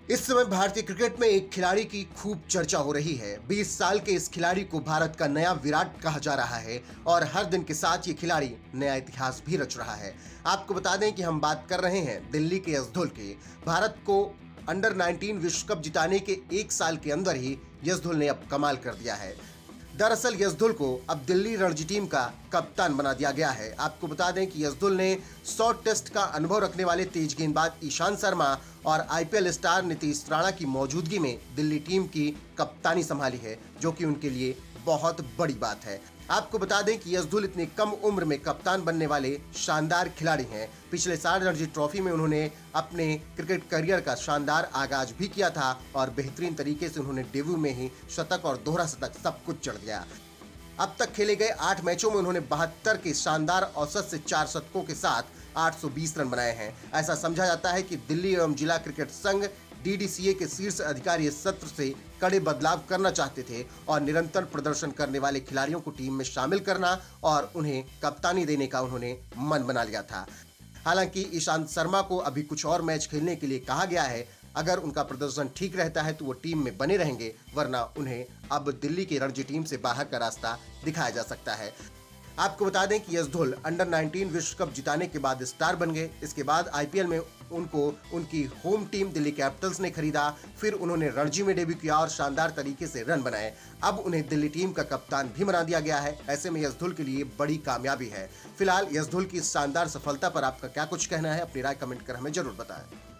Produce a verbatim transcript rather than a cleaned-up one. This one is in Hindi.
इस समय भारतीय क्रिकेट में एक खिलाड़ी की खूब चर्चा हो रही है। बीस साल के इस खिलाड़ी को भारत का नया विराट कहा जा रहा है और हर दिन के साथ ये खिलाड़ी नया इतिहास भी रच रहा है। आपको बता दें कि हम बात कर रहे हैं दिल्ली के यशधुल की। भारत को अंडर नाइनटीन विश्व कप जिताने के एक साल के अंदर ही यशधुल ने अब कमाल कर दिया है। दरअसल यशधुल को अब दिल्ली रणजी टीम का कप्तान बना दिया गया है। आपको बता दें कि यशधुल ने सौ टेस्ट का अनुभव रखने वाले तेज गेंदबाज ईशांत शर्मा और आईपीएल स्टार नीतीश राणा की मौजूदगी में दिल्ली टीम की कप्तानी संभाली है, जो कि उनके लिए बहुत बड़ी बात है। आपको बता दें कि यशधुल इतनी कम उम्र में कप्तान बनने वाले शानदार खिलाड़ी हैं। पिछले साल रणजी ट्रॉफी में उन्होंने अपने क्रिकेट करियर का शानदार आगाज भी किया था और बेहतरीन तरीके से उन्होंने डेब्यू में ही शतक और दोहरा शतक सब कुछ चढ़ गया। अब तक खेले गए आठ मैचों में उन्होंने बहत्तर के शानदार औसत से चार शतकों के साथ आठ सौ बीस रन बनाए हैं। ऐसा समझा जाता है कि दिल्ली एवं जिला क्रिकेट संघ डीडीसीए के शीर्ष अधिकारी इस सत्र से कड़े बदलाव करना चाहते थे और निरंतर प्रदर्शन करने वाले खिलाड़ियों को टीम में शामिल करना और उन्हें कप्तानी देने का उन्होंने मन बना लिया था। हालांकि ईशांत शर्मा को अभी कुछ और मैच खेलने के लिए कहा गया है। अगर उनका प्रदर्शन ठीक रहता है तो वो टीम में बने रहेंगे, वरना उन्हें अब दिल्ली की रणजी टीम से बाहर का रास्ता दिखाया जा सकता है। आपको बता दें कि यशधुल अंडर नाइनटीन विश्व कप जिताने के बाद स्टार बन गए। इसके बाद आईपीएल में उनको उनकी होम टीम दिल्ली कैपिटल्स ने खरीदा। फिर उन्होंने रणजी में डेब्यू किया और शानदार तरीके से रन बनाए। अब उन्हें दिल्ली टीम का कप्तान भी बना दिया गया है। ऐसे में यशधुल के लिए बड़ी कामयाबी है। फिलहाल यशधुल की शानदार सफलता पर आपका क्या कुछ कहना है? अपनी राय कमेंट कर हमें जरूर बताएं।